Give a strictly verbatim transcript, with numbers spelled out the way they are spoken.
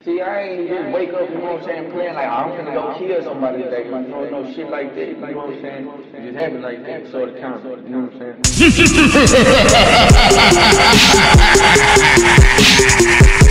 See, I ain't just wake up, you know what I'm saying, playing like I'm finna go kill somebody today, you know, no shit like that, you know what I'm saying? It just happened like that, sort of count, you know what I'm saying?